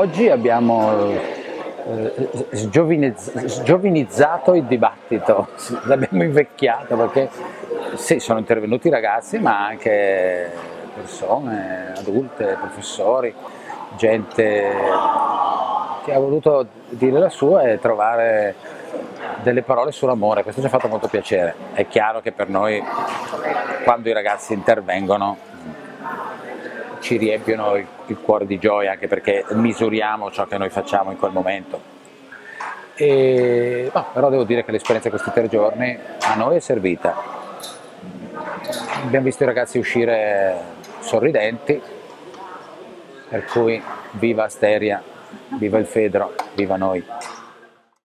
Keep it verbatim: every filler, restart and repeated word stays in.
oggi abbiamo eh, sgiovinizz- sgiovinizzato il dibattito, l'abbiamo invecchiato perché sì, sono intervenuti ragazzi ma anche persone adulte, professori, gente che ha voluto dire la sua e trovare delle parole sull'amore. Questo ci ha fatto molto piacere. È chiaro che per noi quando i ragazzi intervengono ci riempiono il, il cuore di gioia, anche perché misuriamo ciò che noi facciamo in quel momento. E, no, però devo dire che l'esperienza di questi tre giorni a noi è servita. Abbiamo visto i ragazzi uscire sorridenti, per cui viva Asteria, viva il Fedro, viva noi.